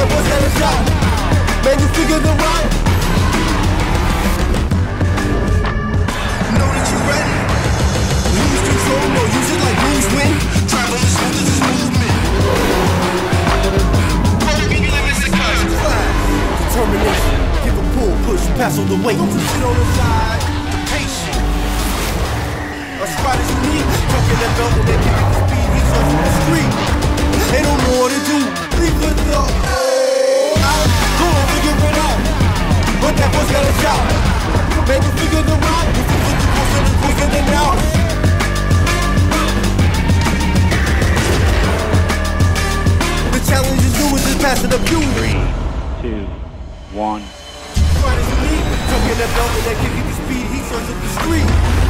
that boy's got a shot. Man, you figure them out. Know that you ready. Lose control, no, use it like lose win. Travel as smooth as this movement. Determination, give a pull, push, pass all the weight. Don't sit on the side, patient. A spot is unique, tucking that belt and they give you the speed. He's off the street, they don't know what to do. Leave the door out, go and figure it out. But that boy's got a shot. Man, you figure them out. You can put the closer and quicker than now. The challenge is new, is just passing up you. 3, 2, 1. Spot is unique, tucking that belt and they give you the speed. He turns up the street.